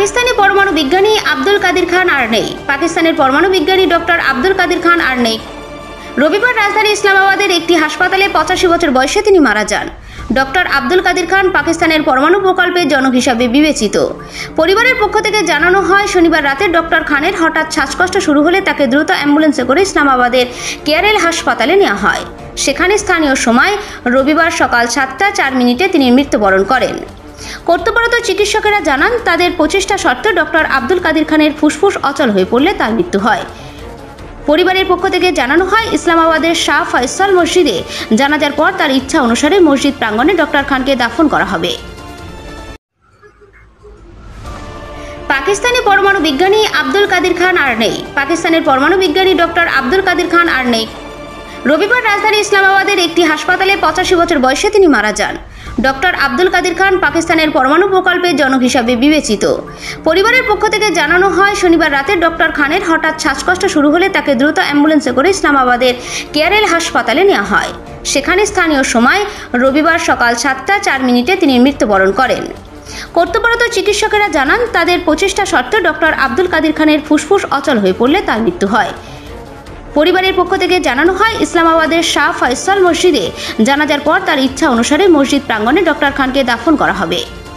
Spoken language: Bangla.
পাকিস্তানি পরমাণু বিজ্ঞানী আব্দুল কাদির খান আর নেই। পাকিস্তানের পরমাণু বিজ্ঞানী ডক্টর আব্দুল কাদির খান আর নেই। রবিবার রাজধানী ইসলামাবাদের একটি হাসপাতালে 85 বছর বয়সে তিনি মারা যান। ডক্টর আব্দুল কাদির খান পাকিস্তানের পরমাণু প্রকল্পের জনক হিসাবে বিবেচিত। পরিবারের পক্ষ থেকে জানানো হয়, শনিবার রাতে ডক্টর খানের হঠাৎ শ্বাসকষ্ট শুরু হলে তাকে দ্রুত অ্যাম্বুলেন্সে করে ইসলামাবাদের কেয়ারেল হাসপাতালে নেওয়া হয়। সেখানে স্থানীয় সময় রবিবার সকাল 7টা 4 তিনি মৃত্যুবরণ করেন। কর্তব্যরত চিকিৎসকেরা জানান, তাদের প্রচেষ্টা সত্ত্বেও ডক্টর আব্দুল কাদির খানের ফুসফুস অচল হয়ে পড়লে তার মৃত্যু হয়। পরিবারের পক্ষ থেকে জানানো হয়, ইসলামাবাদের শাহ ফয়সাল মসজিদে জানাজার পর তার ইচ্ছা অনুসারে মসজিদ প্রাঙ্গণে ডক্টর খানকে দাফন করা হবে। পাকিস্তানি পরমাণু বিজ্ঞানী আব্দুল কাদির খান আর নেই। পাকিস্তানের পরমাণু বিজ্ঞানী ডক্টর আব্দুল কাদির খান আর নেই। রবিবার রাজধানী ইসলামাবাদের একটি হাসপাতালে 85 বছর বয়সে তিনি মারা যান। ডক্টর আব্দুল কাদির খান পাকিস্তানের পরমাণু প্রকল্পের জনক হিসাবে বিবেচিত। পরিবারের পক্ষ থেকে জানানো হয়, শনিবার রাতে ডক্টর খানের হঠাৎ শ্বাসকষ্ট শুরু হলে তাকে দ্রুত অ্যাম্বুলেন্সে করে ইসলামাবাদের কেয়ারেল হাসপাতালে নেওয়া হয়। সেখানে স্থানীয় সময় রবিবার সকাল 7টা 4 তিনি মৃত্যুবরণ করেন। কর্তব্যরত চিকিৎসকেরা জানান, তাদের প্রচেষ্টা সত্ত্বেও ডক্টর আব্দুল কাদির খানের ফুসফুস অচল হয়ে পড়লে তার মৃত্যু হয়। পরিবারের পক্ষ থেকে জানানো হয়, ইসলামাবাদের শাহ ফয়সাল মসজিদে জানাজার পর তার ইচ্ছা অনুসারে মসজিদ প্রাঙ্গণে ডক্টর খানকে দাফন করা হবে।